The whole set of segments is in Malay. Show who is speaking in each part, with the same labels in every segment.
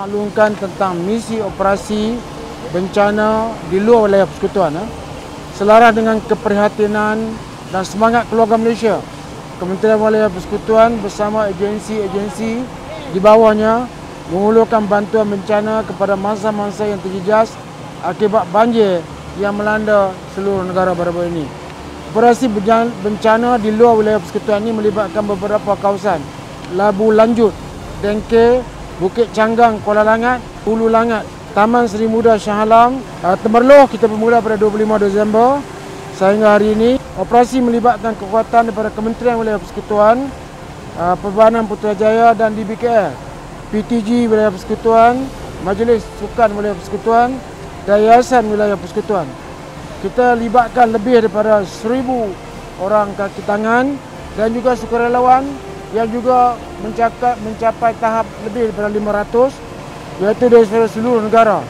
Speaker 1: memaklumkan tentang misi operasi bencana di luar wilayah persekutuan. Selaras dengan keprihatinan dan semangat keluarga Malaysia, Kementerian Wilayah Persekutuan bersama agensi-agensi di bawahnya mengulurkan bantuan bencana kepada mangsa-mangsa yang terjejas akibat banjir yang melanda seluruh negara baru-baru ini. Operasi bencana di luar wilayah persekutuan ini melibatkan beberapa kawasan: Labu Lanjut, Dengke, Bukit Canggang, Kuala Langat, Hulu Langat, Taman Seri Muda Shah Alam, Temerloh kita bermula pada 25 Disember sehingga hari ini. Operasi melibatkan kekuatan daripada Kementerian Wilayah Persekutuan, Perbahanan Putrajaya dan DBKL, PTG Wilayah Persekutuan, Majlis Sukan Wilayah Persekutuan dan Yayasan Wilayah Persekutuan. Kita libatkan lebih daripada 1,000 orang kaki tangan dan juga sukarelawan yang juga mencapai tahap lebih daripada 500, iaitu dari seluruh negara.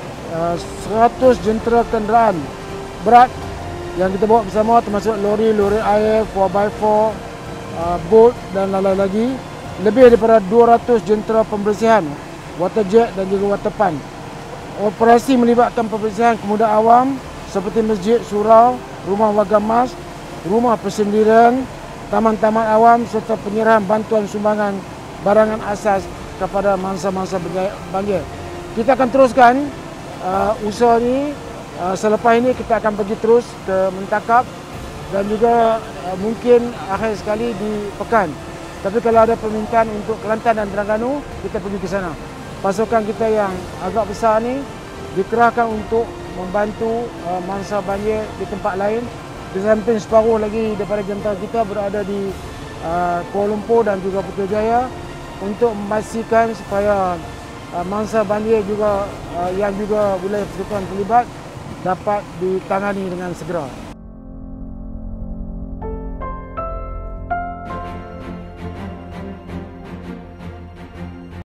Speaker 1: 100 jentera kenderaan berat yang kita bawa bersama, termasuk lori air, 4x4, boat dan lain-lain lagi. Lebih daripada 200 jentera pembersihan, water jet dan juga water pump. Operasi melibatkan pembersihan kemudahan awam seperti masjid, surau, rumah warga emas, rumah persendirian, taman-taman awam serta penyerahan bantuan sumbangan barangan asas kepada mangsa-mangsa banjir. Kita akan teruskan usaha ini. Selepas ini kita akan pergi terus ke Mentakap dan juga mungkin akhir sekali di Pekan. Tapi kalau ada permintaan untuk Kelantan dan Terengganu, kita pergi ke sana. Pasukan kita yang agak besar ni dikerahkan untuk membantu mangsa banjir di tempat lain. Di samping separuh lagi daripada jentera kita berada di Kuala Lumpur dan juga Putrajaya untuk memastikan supaya mangsa banjir juga yang juga wilayah persekutuan terlibat dapat ditangani dengan segera.